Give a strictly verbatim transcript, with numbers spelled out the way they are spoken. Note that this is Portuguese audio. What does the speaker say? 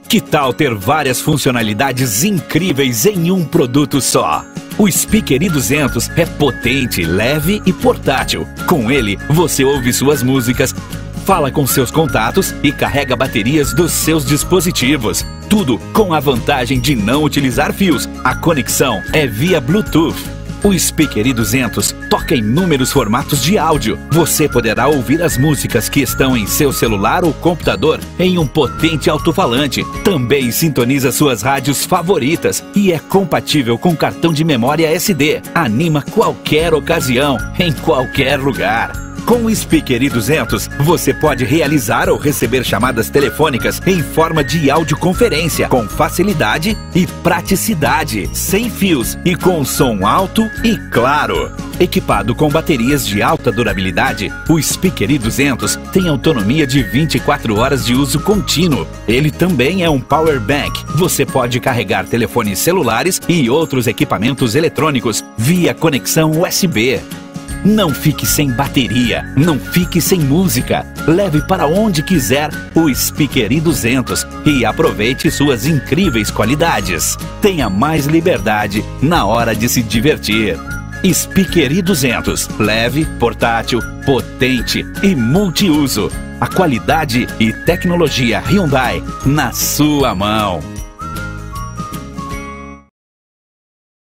Que tal ter várias funcionalidades incríveis em um produto só? O Speaker i duzentos é potente, leve e portátil. Com ele, você ouve suas músicas, fala com seus contatos e carrega baterias dos seus dispositivos. Tudo com a vantagem de não utilizar fios. A conexão é via Bluetooth. O Speaker i duzentos toca em inúmeros formatos de áudio. Você poderá ouvir as músicas que estão em seu celular ou computador em um potente alto-falante. Também sintoniza suas rádios favoritas e é compatível com cartão de memória S D. Anima qualquer ocasião, em qualquer lugar. Com o Speaker i duzentos, você pode realizar ou receber chamadas telefônicas em forma de audioconferência, com facilidade e praticidade, sem fios e com som alto e claro. Equipado com baterias de alta durabilidade, o Speaker i duzentos tem autonomia de vinte e quatro horas de uso contínuo. Ele também é um power bank. Você pode carregar telefones celulares e outros equipamentos eletrônicos via conexão U S B. Não fique sem bateria, não fique sem música. Leve para onde quiser o Speaker i duzentos e aproveite suas incríveis qualidades. Tenha mais liberdade na hora de se divertir. Speaker i duzentos, leve, portátil, potente e multiuso. A qualidade e tecnologia Hyundai na sua mão.